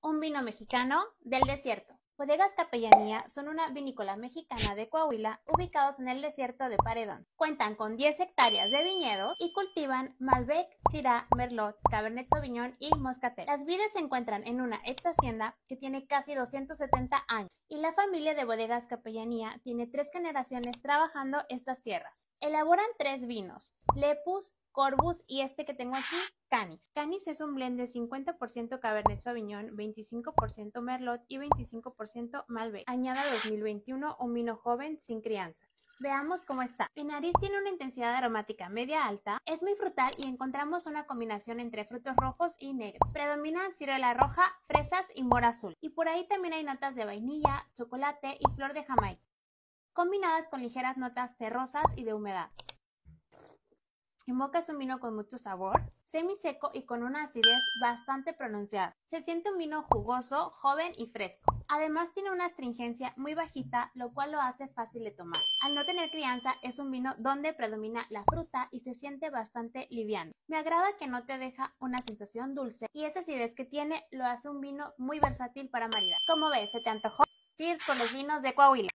Un vino mexicano del desierto. Bodegas Capellanía son una vinícola mexicana de Coahuila ubicados en el desierto de Paredón. Cuentan con 10 hectáreas de viñedo y cultivan Malbec, Syrah, Merlot, Cabernet Sauvignon y Moscatel. Las vides se encuentran en una ex hacienda que tiene casi 270 años y la familia de Bodegas Capellanía tiene 3 generaciones trabajando estas tierras. Elaboran 3 vinos: Lepus, Corbus y este que tengo aquí, Canis. Canis es un blend de 50% Cabernet Sauvignon, 25% Merlot y 25% Malbec. Añada 2021, un vino joven sin crianza. Veamos cómo está. En nariz tiene una intensidad aromática media-alta, es muy frutal y encontramos una combinación entre frutos rojos y negros. Predominan ciruela roja, fresas y mora azul. Y por ahí también hay notas de vainilla, chocolate y flor de Jamaica, combinadas con ligeras notas terrosas y de humedad. En boca es un vino con mucho sabor, semiseco y con una acidez bastante pronunciada. Se siente un vino jugoso, joven y fresco. Además tiene una astringencia muy bajita, lo cual lo hace fácil de tomar. Al no tener crianza, es un vino donde predomina la fruta y se siente bastante liviano. Me agrada que no te deja una sensación dulce y esa acidez que tiene lo hace un vino muy versátil para maridar. ¿Cómo ves? ¿Se te antojó? Cheers por los vinos de Coahuila.